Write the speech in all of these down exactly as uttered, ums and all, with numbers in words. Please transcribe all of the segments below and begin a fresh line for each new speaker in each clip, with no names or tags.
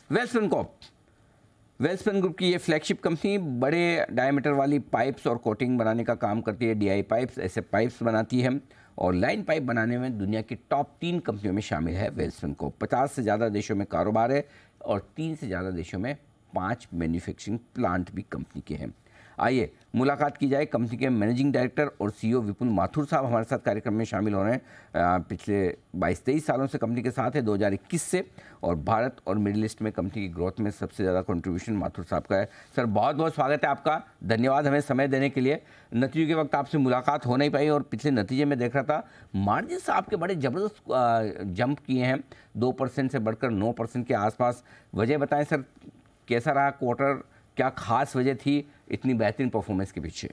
Welspun Corp, Welspun group की ये flagship company बड़े डायमीटर वाली पाइप्स और कोटिंग बनाने का काम करती है। डीआई पाइप्स ऐसे पाइप्स बनाती है और लाइन पाइप बनाने में दुनिया की टॉप तीन कंपनियों में शामिल है वेल्सपन कॉर्प। पचास से ज़्यादा देशों में कारोबार है और तीन से ज़्यादा देशों में पाँच मैन्युफैक्चरिंग प्लांट भी कंपनी के हैं। आइए मुलाकात की जाए कंपनी के मैनेजिंग डायरेक्टर और सीईओ विपुल माथुर साहब हमारे साथ कार्यक्रम में शामिल हो रहे हैं। पिछले बाईस तेईस सालों से कंपनी के साथ है, दो हज़ार इक्कीस से, और भारत और मिडिल ईस्ट में कंपनी की ग्रोथ में सबसे ज़्यादा कंट्रीब्यूशन माथुर साहब का है। सर बहुत बहुत स्वागत है आपका, धन्यवाद हमें समय देने के लिए। नतीजों के वक्त आपसे मुलाकात हो नहीं पाई और पिछले नतीजे में देख रहा था मार्जिन आपके बड़े ज़बरदस्त जंप किए हैं, दो परसेंट से बढ़कर नौ परसेंट के आसपास। वजह बताएं सर, कैसा रहा क्वार्टर, क्या खास वजह थी इतनी बेहतरीन परफॉर्मेंस के पीछे?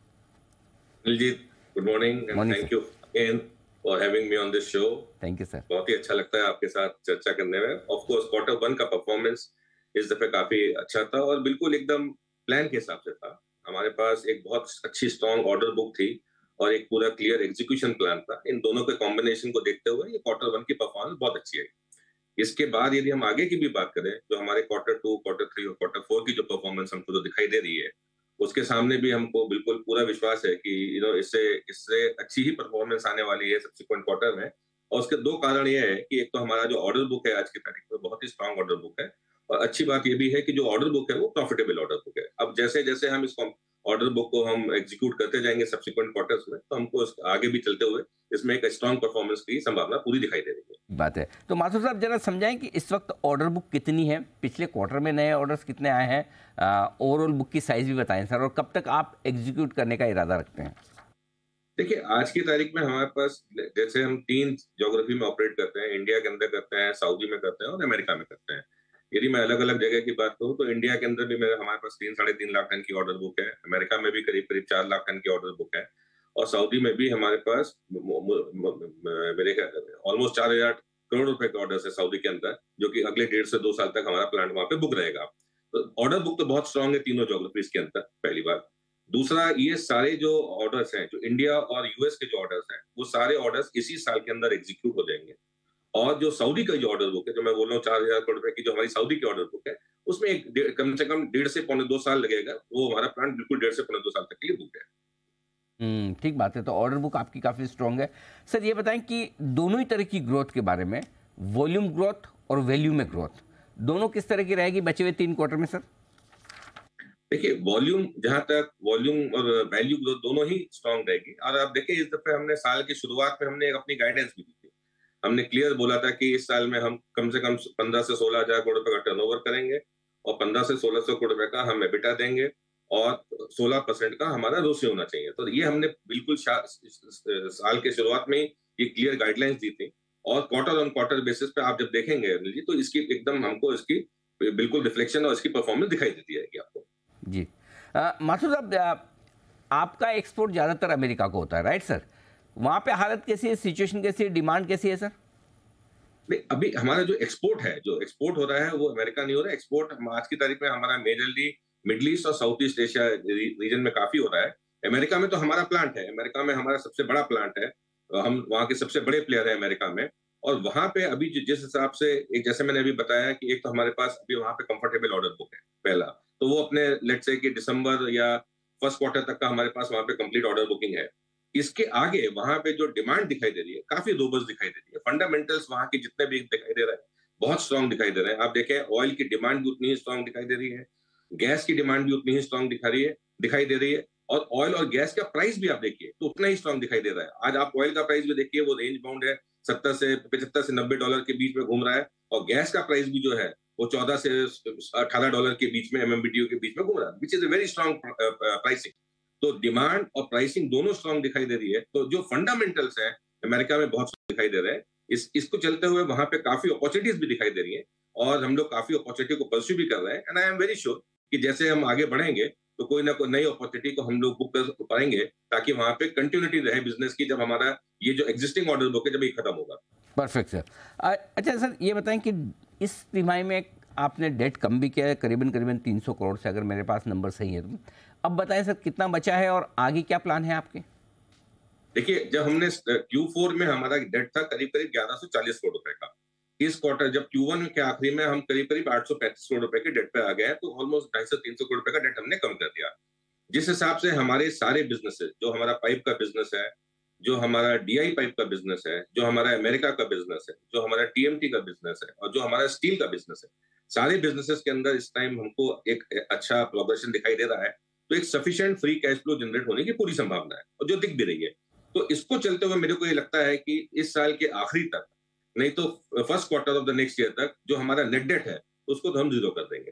Diljit, good morning and thank you again for having me on this show.
Thank you sir.
बहुत ही अच्छा लगता है आपके साथ चर्चा करने में। ऑफ कोर्स क्वार्टर वन का परफॉर्मेंस इस दफे काफी अच्छा था और बिल्कुल एकदम प्लान के हिसाब से था। हमारे पास एक बहुत अच्छी स्ट्रॉन्ग ऑर्डर बुक थी और एक पूरा क्लियर एग्जीक्यूशन प्लान था। इन दोनों के कॉम्बिनेशन को देखते हुए ये क्वार्टर वन की परफॉर्मेंस बहुत अच्छी है। इसके बाद यदि हम आगे की भी बात करें, जो हमारे क्वार्टर टू, क्वार्टर थ्री और क्वार्टर फोर की जो परफॉर्मेंस हमको जो दिखाई दे रही है, उसके सामने भी हमको बिल्कुल पूरा विश्वास है कि यू नो इससे इससे अच्छी ही परफॉर्मेंस आने वाली है सब्सिक्वेंट क्वार्टर में। और उसके दो कारण ये है कि एक तो हमारा जो ऑर्डर बुक है आज की तारीख में बहुत ही स्ट्रांग ऑर्डर बुक है, और अच्छी बात ये भी है कि जो ऑर्डर बुक है वो प्रॉफिटेबल ऑर्डर बुक है। अब जैसे जैसे हम इस ऑर्डर बुक को हम एग्जीक्यूट करते जाएंगे सब्सिक्वेंट क्वार्टर्स में, तो हमको आगे भी चलते हुए इसमें एक स्ट्रांग परफॉर्मेंस की संभावना पूरी दिखाई दे रही है।
बात है तो माथुर साहब जरा समझाएं कि इस वक्त ऑर्डर बुक कितनी है, पिछले क्वार्टर में नए ऑर्डर्स कितने आए हैं, ओवरऑल बुक की साइज भी बताएं सर, और कब तक आप एग्जीक्यूट करने का इरादा रखते हैं?
देखिए, आज की तारीख में हमारे पास जैसे हम तीन ज्योग्राफी में ऑपरेट करते हैं, इंडिया के अंदर करते हैं, सऊदी में करते हैं और अमेरिका में करते हैं। यदि मैं अलग अलग जगह की बात करूं तो इंडिया के अंदर भी मेरे हमारे पास तीन साढ़े तीन लाख टन की ऑर्डर बुक है, अमेरिका में भी करीब करीब चार लाख टन की ऑर्डर बुक है, और सऊदी में भी हमारे पास मेरे ऑलमोस्ट चार हजार करोड़ रुपए के ऑर्डर है सऊदी के अंदर, जो कि अगले डेढ़ से दो साल तक हमारा प्लांट वहां पे बुक रहेगा। तो ऑर्डर बुक तो बहुत स्ट्रांग है तीनों ज्योग्राफीज के अंदर, पहली बात। दूसरा, ये सारे जो ऑर्डर्स हैं, जो इंडिया और यूएस के जो ऑर्डर्स हैं, वो सारे ऑर्डर्स इसी साल के अंदर एग्जीक्यूट हो जाएंगे। और जो सऊदी का जो ऑर्डर बुक है, जो मैं बोल रहा हूँ चार हजार करोड़ रुपए की जो हमारी सऊदी की ऑर्डर बुक है, उसमें एक कम से कम डेढ़ से पौने दो साल लगेगा। वो हमारा प्लांट बिल्कुल डेढ़ से पौने दो साल तक के लिए बुक है।
हम्म ठीक बात है, तो ऑर्डर बुक आपकी काफी स्ट्रांग है। सर ये बताएं कि दोनों ही तरह की ग्रोथ के बारे में, वॉल्यूम ग्रोथ और वैल्यू में ग्रोथ, दोनों किस तरह की रहेगी बचे हुए तीन क्वार्टर में? सर
देखिए, वॉल्यूम जहां तक वॉल्यूम और वैल्यू ग्रोथ दोनों ही स्ट्रांग रहेगी। और आप देखिए, इस दफे हमने साल की शुरुआत में हमने अपनी गाइडेंस भी दी थी। हमने क्लियर बोला था कि इस साल में हम कम से कम पंद्रह से सोलह हजार करोड़ रुपए का टर्नओवर करेंगे और पंद्रह से सोलह सौ करोड़ रुपए का हम एबिटा देंगे और सोलह परसेंट का हमारा रोसी होना चाहिए। तो ये हमने बिल्कुल साल के शुरुआत में ये क्लियर गाइडलाइंस दी थी। और क्वार्टर ऑन क्वार्टर बेसिस पे आप जब देखेंगे अनिल जी, तो इसकी एकदम हमको इसकी बिल्कुल रिफ्लेक्शन और इसकी परफॉर्मेंस दिखाई देती है आपको।
जी माथुर साहब, आपका एक्सपोर्ट ज़्यादातर अमेरिका को होता है, राइट सर? वहाँ पे हालत कैसी है, सिचुएशन कैसी है, डिमांड कैसी है सर?
नहीं, अभी हमारा जो एक्सपोर्ट है, जो एक्सपोर्ट हो रहा है वो अमेरिका नहीं हो रहा है। एक्सपोर्ट आज की तारीख में हमारा मेजरली मिडिल ईस्ट और साउथ ईस्ट एशिया रीजन में काफी हो रहा है। अमेरिका में तो हमारा प्लांट है, अमेरिका में हमारा सबसे बड़ा प्लांट है, हम वहाँ के सबसे बड़े प्लेयर है अमेरिका में। और वहां पे अभी जिस हिसाब से, एक जैसे मैंने अभी बताया कि एक तो हमारे पास अभी वहां पे कंफर्टेबल ऑर्डर बुक है पहला, तो वो अपने लेट्स से कि दिसंबर या फर्स्ट क्वार्टर तक का हमारे पास वहां पे कंप्लीट ऑर्डर बुकिंग है। इसके आगे वहां पे जो डिमांड दिखाई दे रही है काफी रोबस्ट दिखाई दे रही है। फंडामेंटल्स वहां के जितने भी दिखाई दे रहा है बहुत स्ट्रांग दिखाई दे रहे हैं। आप देखें, ऑयल की डिमांड भी उतनी ही स्ट्रांग दिखाई दे रही है, गैस की डिमांड भी उतनी ही स्ट्रांग दिखा रही है दिखाई दे रही है और ऑयल और गैस का प्राइस भी आप देखिए तो उतना ही स्ट्रांग दिखाई दे रहा है। आज आप ऑयल का प्राइस भी देखिए, वो रेंज बाउंड है, सत्तर से पचहत्तर से नब्बे डॉलर के बीच में घूम रहा है, और गैस का प्राइस भी जो है वो चौदह से अठारह डॉलर के बीच में, एमएमबीटीयू के बीच में घूम रहा है, which is a very strong pricing. तो डिमांड और प्राइसिंग दोनों स्ट्रांग दिखाई दे रही है। तो जो फंडामेंटल्स है अमेरिका में बहुत दिखाई दे रहे हैं। इस इसको चलते हुए वहां पे काफी अपॉर्चुनिटीज भी दिखाई दे रही है और हम लोग काफी अपॉर्चुनिटी को परस्यू भी कर रहे हैं। And I am very sure कि जैसे हम आगे बढ़ेंगे तो कोई ना कोई नई अपॉर्चुनिटी को हम लोग बुक कर पाएंगे, ताकि वहां पे कंटिन्यूटी रहे बिजनेस की, जब हमारा ये जो एग्जिस्टिंग ऑर्डर बुक है जब ये खत्म होगा।
Perfect sir. अच्छा सर, ये बताएं कि इस तिमाही में आपने डेट कम भी किया है, करीबन करीबन तीन सौ करोड़ से, अगर मेरे पास नंबर सही है तो। अब बताएं सर, कितना बचा है और आगे क्या प्लान है आपके?
देखिए, जब हमने क्यू फोर में हमारा डेट था करीब करीब ग्यारह सौ चालीस करोड़ रुपए का, इस क्वार्टर जब क्यू वन के आखिरी में हम करीब करीब आठ सौ पैंतीस करोड़ रुपए के डेट पे आ गए हैं, तो ऑलमोस्ट ढाई सौ तीन सौ करोड़ रुपए का डेट हमने कम कर दिया। जिस हिसाब से हमारे सारे बिजनेसेस, जो हमारा पाइप का बिजनेस है, जो हमारा डीआई पाइप का बिजनेस है, जो हमारा अमेरिका का बिजनेस है, जो हमारा टीएमटी का बिजनेस है और जो हमारा स्टील का बिजनेस है, सारे बिजनेसेस के अंदर इस टाइम हमको एक अच्छा प्रोग्रेशन दिखाई दे रहा है। तो एक sufficient free cash flow generate होने की पूरी संभावना है और जो दिख भी रही है। तो इसको चलते हुए मेरे को ये लगता है कि इस साल के आखिरी तक, नहीं तो first quarter of the next year तक, जो हमारा नेट डेट है उसको तो हम जीरो कर देंगे।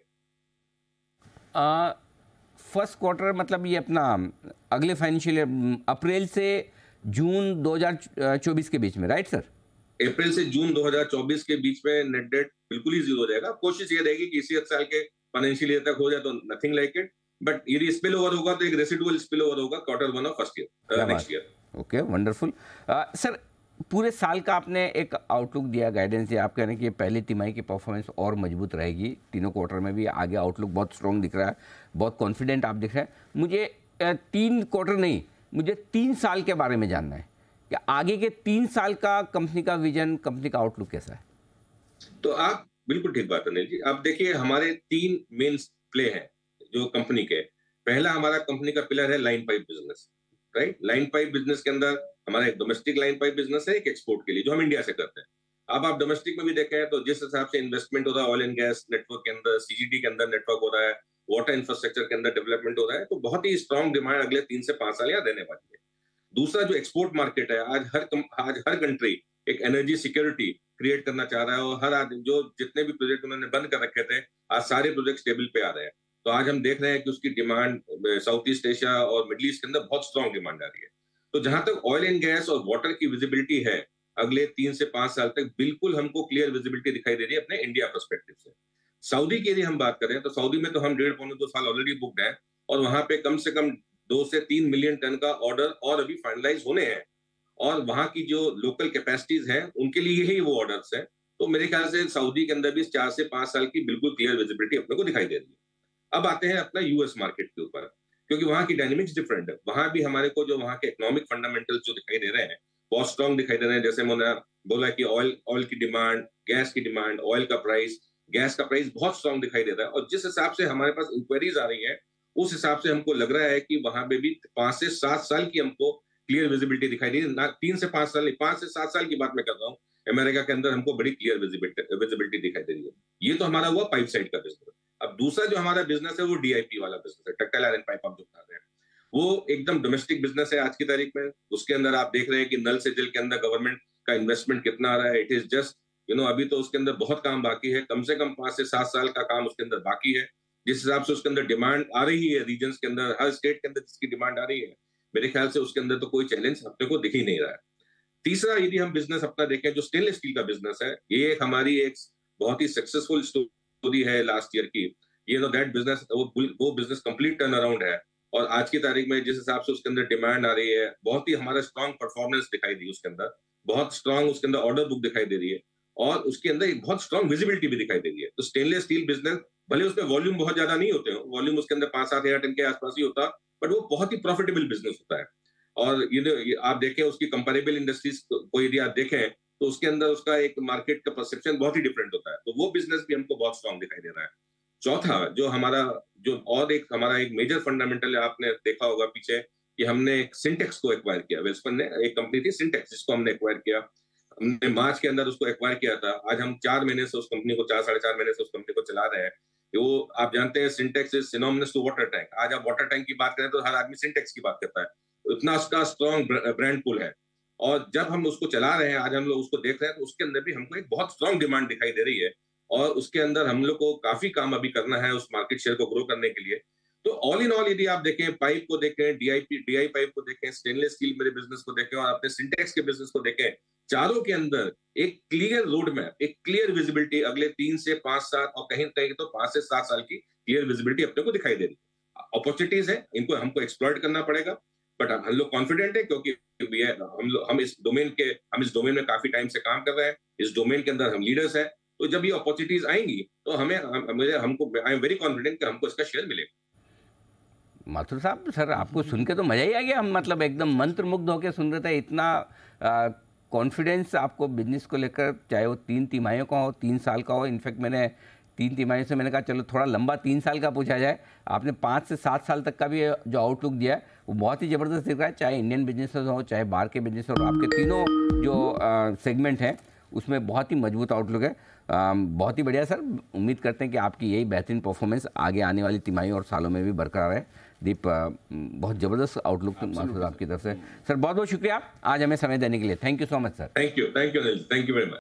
फर्स्ट क्वार्टर मतलब ये अपना अगले फाइनेंशियल ईयर अप्रैल से जून दो हज़ार चौबीस के बीच में, राइट सर?
अप्रैल से जून दो हज़ार चौबीस के बीच में नेट डेट बिल्कुल ही जीरो हो जाएगा। कोशिश ये रहेगी कि इसी साल के फाइनेंशियल ईयर तक हो जाए, तो नथिंग लाइक इट, बट यदि स्पिल ओवर होगा तो एक रेसिडुअल स्पिल ओवर होगा quarter one of first year, next year.
Okay, wonderful. Sir, पूरे साल का आपने एक आउटलुक दिया, गाइडेंस दिया। आप कह रहे हैं कि पहली तिमाही की परफॉर्मेंस और मजबूत रहेगी, तीनों क्वार्टर में भी आगे आउटलुक बहुत स्ट्रॉन्ग दिख रहा है, बहुत कॉन्फिडेंट आप दिख रहे हैं। मुझे तीन क्वार्टर नहीं, मुझे तीन साल के बारे में जानना है कि आगे के तीन साल का कंपनी का विजन, कंपनी का आउटलुक कैसा है?
तो आप बिल्कुल ठीक बात है अनिल जी। आप देखिए, हमारे तीन मेन प्ले हैं जो कंपनी के। पहला हमारा कंपनी का पिलर है line pipe business, right. Line pipe business के अंदर हमारा एक डोमेस्टिक लाइन पाइप बिजनेस है, एक एक्सपोर्ट के लिए जो हम इंडिया से करते हैं। अब आप डोमेस्टिक में भी देखें तो जिस हिसाब से इन्वेस्टमेंट हो रहा है ऑयल एंड गैस नेटवर्क के अंदर, सीजीडी के अंदर नेटवर्क हो रहा है, वाटर इंफ्रास्ट्रक्चर के अंदर डेवलपमेंट हो रहा है, तो बहुत ही स्ट्रॉन्ग डिमांड अगले तीन से पांच साल यहाँ रहने वाली है। दूसरा जो एक्सपोर्ट मार्केट है, आज हर आज हर कंट्री एक एनर्जी सिक्योरिटी क्रिएट करना चाह रहा है और हर आदमी, जो जितने भी प्रोजेक्ट उन्होंने बंद कर रखे थे, आज सारे प्रोजेक्ट टेबल पे आ रहे हैं। तो आज हम देख रहे हैं कि उसकी डिमांड साउथ ईस्ट एशिया और मिडिल ईस्ट के अंदर बहुत स्ट्रॉन्ग डिमांड आ रही है। तो जहां तक ऑयल एंड गैस और वाटर की विजिबिलिटी है, अगले तीन से पांच साल तक बिल्कुल हमको क्लियर विजिबिलिटी दिखाई दे रही है अपने इंडिया पर्सपेक्टिव से। सऊदी की यदि हम बात करें तो सऊदी में तो हम डेढ़ पौने दो साल ऑलरेडी बुक्ड है और वहां पे कम से कम दो से तीन मिलियन टन का ऑर्डर और अभी फाइनलाइज होने हैं और वहां की जो लोकल कैपेसिटीज हैं उनके लिए ही वो ऑर्डर्स हैं। तो मेरे ख्याल से सऊदी के अंदर भी चार से पांच साल की बिल्कुल क्लियर विजिबिलिटी अपने को दिखाई दे रही है। अब आते हैं अपना यूएस मार्केट के ऊपर, क्योंकि वहां की डायनेमिक्स डिफरेंट है। वहां भी हमारे को जो वहां के इकोनॉमिक फंडामेंटल्स जो दिखाई दे रहे हैं बहुत स्ट्रॉन्ग दिखाई दे रहे हैं। जैसे मैंने बोला कि ऑयल ऑयल की डिमांड, गैस की डिमांड, ऑयल का प्राइस, गैस का प्राइस बहुत स्ट्रॉन्ग दिखाई दे रहा है और जिस हिसाब से हमारे पास इंक्वायरीज आ रही है उस हिसाब से हमको लग रहा है कि वहां पे भी पांच से सात साल की हमको क्लियर विजिबिलिटी दिखाई दे रही है। ना तीन से पांच साल नहीं, पांच से सात साल की बात मैं कर रहा हूँ। अमेरिका के अंदर हमको बड़ी क्लियर विजिबिलिटी विजिबिलिटी दिखाई दे रही है। ये तो हमारा हुआ पाइप साइड का बिजनेस। अब दूसरा जो हमारा बिजनेस है वो डीआईपी वाला बिजनेस है, डक्टाइल आयरन पाइप आप जो बता रहे हैं, वो एकदम डोमेस्टिक बिजनेस है आज की तारीख में। उसके अंदर आप देख रहे हैं कि नल से जल के अंदर गवर्नमेंट का इन्वेस्टमेंट कितना आ रहा है। It is just you know अभी तो उसके अंदर बहुत काम बाकी है, कम से कम पांच से सात साल का काम उसके अंदर बाकी है। जिस हिसाब से उसके अंदर डिमांड आ रही है रीजन्स के अंदर, हर स्टेट के अंदर जिसकी डिमांड आ रही है, मेरे ख्याल से उसके अंदर तो कोई चैलेंज अपने को दिख ही नहीं रहा है। तीसरा यदि हम बिजनेस अपना देखें, जो स्टेनलेस स्टील का बिजनेस है, ये एक हमारी एक बहुत ही सक्सेसफुल स्टोरी है लास्ट ईयर की। ये नो दैट बिजनेस वो वो बिजनेस कंप्लीट टर्न अराउंड है और आज की तारीख में जिस हिसाब से उसके अंदर डिमांड आ रही है, बहुत ही हमारा स्ट्रॉन्ग परफॉर्मेंस दिखाई दी उसके अंदर, बहुत स्ट्रॉन्ग उसके अंदर ऑर्डर बुक दिखाई दे रही है और उसके अंदर एक बहुत स्ट्रॉन्ग विजिबिलिटी भी दिखाई दे रही है। तो स्टेनलेस स्टील बिजनेस भले उसमें वॉल्यूम बहुत ज्यादा नहीं होते हो, वॉल्यूम उसके अंदर पांच सात हजार टन के आसपास ही होता, बट वो बहुत ही प्रॉफिटेबल बिजनेस होता है। और ये आप देखें उसकी कंपेरेबल इंडस्ट्रीज को यदि आप देखें तो उसके अंदर उसका एक मार्केट का परसेप्शन बहुत ही डिफरेंट होता है। तो वो बिजनेस भी हमको बहुत स्ट्रॉन्ग दिखाई दे रहा है। चौथा जो हमारा जो और एक हमारा एक मेजर फंडामेंटल आपने देखा होगा पीछे कि हमने एक सिंटेक्स को एक्वायर किया। वेल्सपन ने एक कंपनी थी सिंटेक्स, जिसको हमने एक्वायर किया। हमने मार्च के अंदर उसको एक्वायर किया था। आज हम चार महीने से उस कंपनी को चार साढ़े चार महीने से उस कंपनी को चला रहे हैं। वो आप जानते हैं Sintex is synonymous to water tank. आज आप वाटर टैंक की बात करें तो हर आदमी सिंटेक्स की बात करता है, इतना उसका स्ट्रॉन्ग ब्रांड पुल है। और जब हम उसको चला रहे हैं, आज हम लोग उसको देख रहे हैं, तो उसके अंदर भी हमको एक बहुत स्ट्रॉन्ग डिमांड दिखाई दे रही है और उसके अंदर हम लोग को काफी काम अभी करना है उस मार्केट शेयर को ग्रो करने के लिए। तो ऑल इन ऑल यदि आप देखें, पाइप को देखें, डीआईपी डीआई पाइप को देखें, स्टेनलेस स्टील मेरे बिजनेस को देखें और अपने सिंटेक्स के बिजनेस को देखें, चारों के अंदर एक क्लियर रोड मैप, एक क्लियर विजिबिलिटी अगले तीन से पांच साल और कहीं कहीं तो पांच से सात साल की क्लियर विजिबिलिटी अपने को दिखाई दे रही है। अपॉर्चुनिटीज है, इनको हमको एक्सप्लॉइट करना पड़ेगा, बट हम लोग कॉन्फिडेंट है क्योंकि हम लोग हम इस डोमेन के हम इस डोमेन में काफी टाइम से काम कर रहे हैं। इस डोमेन के अंदर हम लीडर्स हैं। तो जब ये अपॉर्चुनिटीज आएंगी तो हमें हम, मुझे हमको आई एम वेरी कॉन्फिडेंट कि हमको इसका शेयर मिलेगा।
माथुर साहब, सर आपको सुन के तो मजा ही आ गया। हम मतलब एकदम मंत्रमुग्ध होकर सुन रहे थे। इतना कॉन्फिडेंस आपको बिजनेस को लेकर, चाहे वो तीन तिमाहियों का हो, तीन साल का हो। इनफैक्ट मैंने तीन तिमाही से मैंने कहा चलो थोड़ा लंबा तीन साल का पूछा जाए, आपने पाँच से सात साल तक का भी जो आउटलुक दिया है वो बहुत ही ज़बरदस्त दिख रहा है। चाहे इंडियन बिजनेस हो, चाहे बाहर के बिजनेस हो, आपके तीनों जो सेगमेंट हैं उसमें बहुत ही मजबूत आउटलुक है। आ, बहुत ही बढ़िया सर, उम्मीद करते हैं कि आपकी यही बेहतरीन परफॉर्मेंस आगे आने वाली तिमाही और सालों में भी बरकरार है। दीप, बहुत ज़बरदस्त आउटलुक आपकी तरफ से सर, बहुत बहुत शुक्रिया आज हमें समय देने के लिए। Thank you so much sir.
Thank you, thank you, thank you very much.